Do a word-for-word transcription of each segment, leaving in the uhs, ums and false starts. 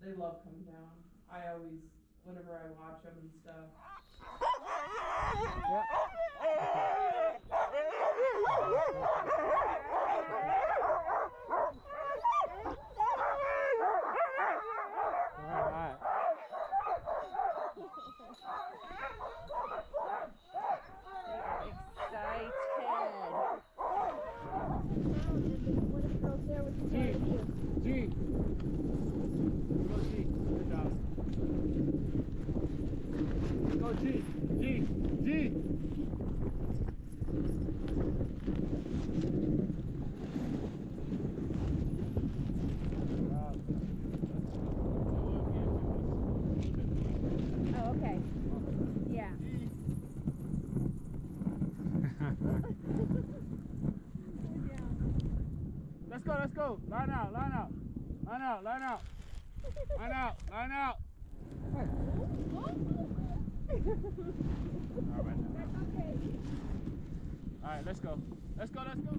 they love coming down. I always, whenever I watch them and stuff. Yep. All right. Excited. G. G. Go G. Good job. Go G. G. G. Oh, okay. Yeah. Let's go, let's go. Line out, line out. Line out, line out. Line out, line out. Hey. All right. All right, let's go. Let's go, let's go.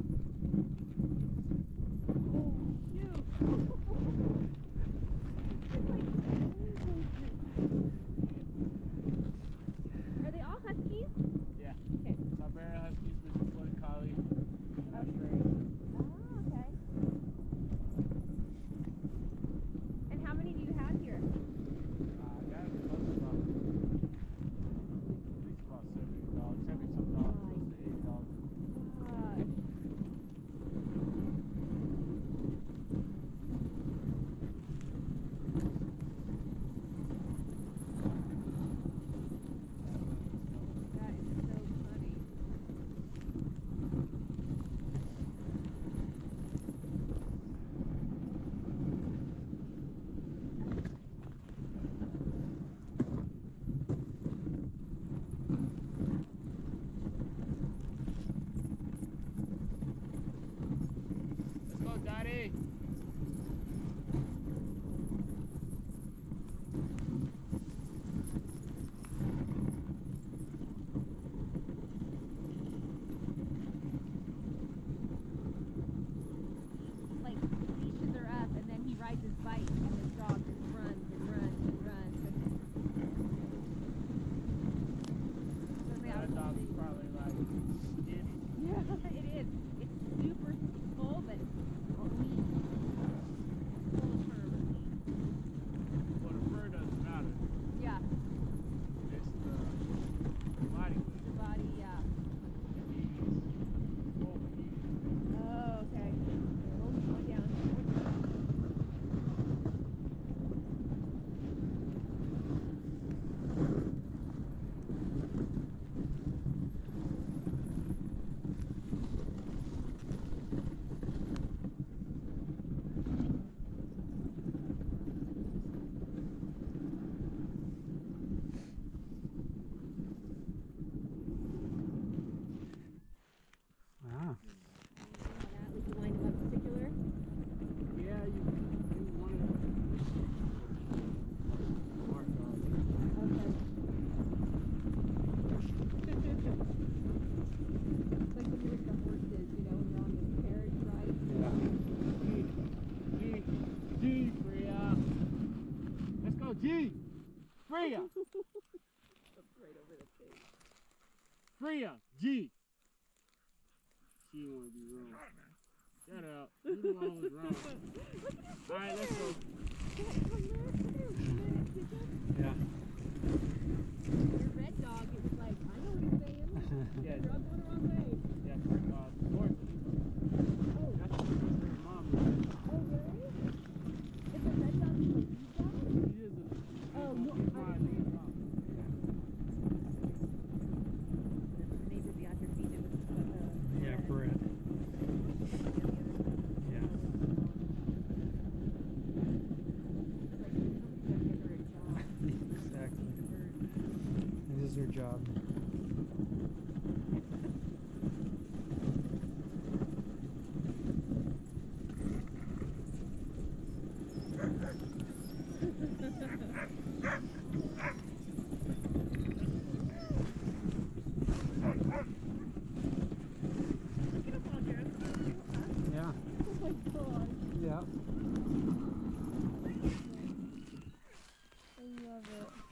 Are they all huskies? Yeah. Okay. Siberian Huskies, Richard Floyd Collie. That's Okay. great. Oh, okay. And how many do you have here? Uh, I got close to about, at least about seventy dogs, seventy some dogs, close to eighty dogs. That is so funny. Let's go, Daddy. Like, leashes are up, and then he rides his bike, and his dog just runs and runs and runs. And so they That dog is obviously- probably like skinny. Yeah, it is. It's super full, but lean. Full of fur, but lean. Well, the fur doesn't matter. Yeah, It's the body weight. the body, yeah. And he's overeating. Oh, okay. Oh, slow down. Ah. That was the line up particular. Yeah, you, you want to mark on. It's like when you're with the horses, you know, when you're on the carriage ride. Yeah. G. G. G. Freya. Let's go, G. Freya. Right over the face. Freya. G. She want to be wrong. Shut up. You the one who's wrong. All right, let's go. Yeah. Your red dog, it was like, I know what he's saying. Yeah. You're going the wrong way. Yeah, for uh, Dorothy. Oh, That's what her mom is. oh really? Is the red dog a lead dog? She is a. Oh, no, she's I my didn't lead know. dog. The neighbor beyond your feet, it was uh, Yeah, Brett. Yeah. Exactly. This is her job. Yeah. Oh my god. Yeah. Love it.